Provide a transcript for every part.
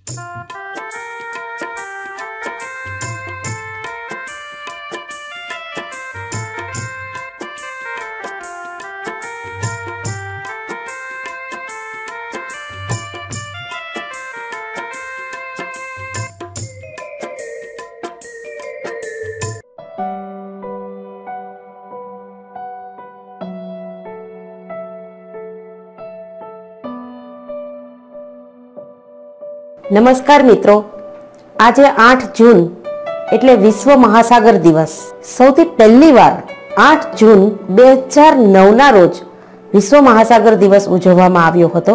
नमस्कार मित्रों, आज 8 जून एटले विश्व महासागर दिवस। सौथी पहली वार 8 जून 2009 ना रोज विश्व महासागर दिवस उजववामां आव्यो हतो।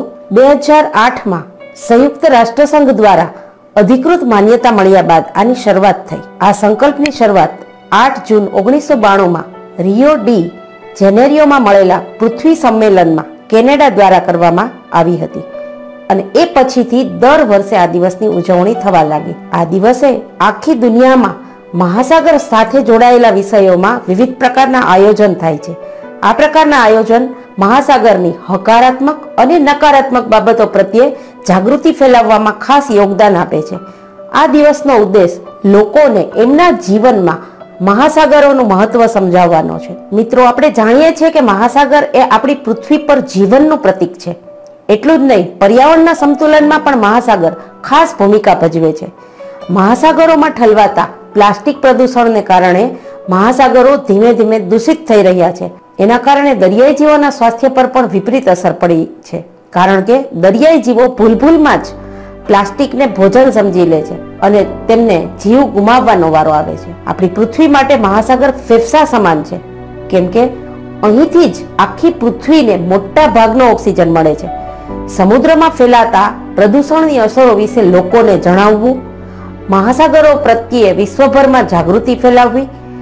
2008 में संयुक्त राष्ट्र संघ द्वारा अधिकृत मान्यता मळ्या बाद आनी शरूआत थई। आ संकल्पनी शरूआत 8 जून 1992 में रियो डी जेनेरियो में मळेला पृथ्वी सम्मेलन में केनेडा द्वारा करवामां आवी हती અને એ પછીથી દર વર્ષે આ દિવસની ઉજવણી થવા લાગી। આ દિવસે આખી દુનિયામાં મહાસાગર સાથે જોડાયેલા વિષયોમાં વિવિધ પ્રકારના આયોજન થાય છે। આ પ્રકારના આયોજન મહાસાગરની હકારાત્મક અને નકારાત્મક બાબતો પ્રત્યે જાગૃતિ ફેલાવવામાં ખાસ યોગદાન આપે છે। આ દિવસનો ઉદ્દેશ લોકોને એમના જીવનમાં મહાસાગરોનું મહત્વ સમજાવવાનો છે। મિત્રો, આપણે જાણીએ છીએ કે મહાસાગર એ આપણી પૃથ્વી પર જીવનનું પ્રતીક છે। એટલું જ નહીં, પર્યાવરણના સંતુલનમાં પણ મહાસાગર ખાસ ભૂમિકા ભજવે છે। મહાસાગરોમાં ઠલવાતા પ્લાસ્ટિક પ્રદૂષણને કારણે મહાસાગરો ધીમે ધીમે દૂષિત થઈ રહ્યા છે। એના કારણે દરિયાઈ જીવોના સ્વાસ્થ્ય પર પણ વિપરીત અસર પડી છે, કારણ કે દરિયાઈ જીવો ભૂલભૂલમાં જ પ્લાસ્ટિકને ભોજન સમજી લે છે અને તેમને જીવ ગુમાવવાનો વારો આવે છે। આપણી પૃથ્વી માટે મહાસાગર ફેફસા સમાન છે, કેમ કે અહીંથી જ આખી પૃથ્વીને મોટા ભાગનો ઓક્સિજન મળે છે। સમુદ્રમાં ફેલાતા પ્રદૂષણની અસરો વિશે લોકોને જણાવવું, મહાસાગરો પ્રત્યે વિશ્વભરમાં જાગૃતિ ફેલાવવી,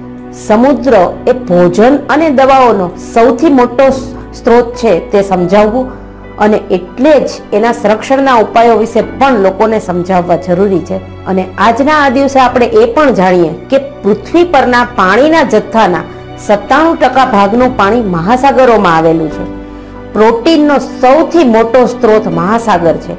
સમુદ્ર એ ભોજન અને દવાઓનો સૌથી મોટો સ્ત્રોત છે તે સમજાવવું અને એટલે જ એના સંરક્ષણના ઉપાયો વિશે પણ લોકોને સમજાવવા જરૂરી છે। અને આજના આ દિવસે આપણે એ પણ જાણીએ કે પૃથ્વી પરના પાણીના જથ્થાના 97% ભાગનું પાણી મહાસાગરોમાં આવેલું છે। પ્રોટીનનો સૌથી મોટો સ્ત્રોત મહાસાગર છે।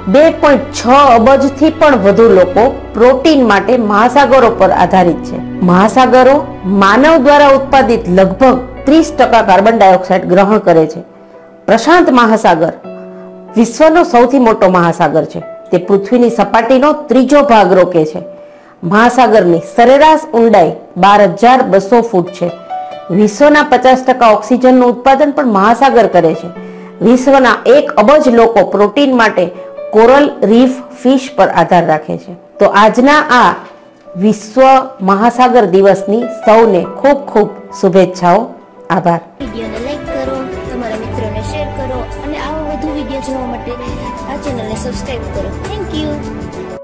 2.6 અબજથી પણ વધુ લોકો પ્રોટીન માટે મહાસાગરો પર આધારિત છે। મહાસાગરો માનવ દ્વારા ઉત્પાદિત લગભગ 30% કાર્બન ડાયોક્સાઇડ ગ્રહણ કરે છે। પ્રશાંત મહાસાગર વિશ્વનો સૌથી મોટો મહાસાગર છે। તે પૃથ્વીની સપાટીનો ત્રીજો ભાગ રોકે છે। મહાસાગરની સરેરાશ ઊંડાઈ 12,200 ફૂટ છે। વિશ્વના 50% ઓક્સિજનનું ઉત્પાદન પણ મહાસાગર કરે છે। વિશ્વના 1 અબજ લોકો પ્રોટીન માટે કોરલ રીફ ફિશ પર આધાર રાખે છે। તો આજના આ વિશ્વ મહાસાગર દિવસની સૌને ખૂબ ખૂબ શુભેચ્છાઓ। આભાર। વિડિયોને લાઈક કરો, તમારા મિત્રોને શેર કરો અને આવા વધુ વિડિયો જોવા માટે આ ચેનલને સબસ્ક્રાઇબ કરો। Thank you.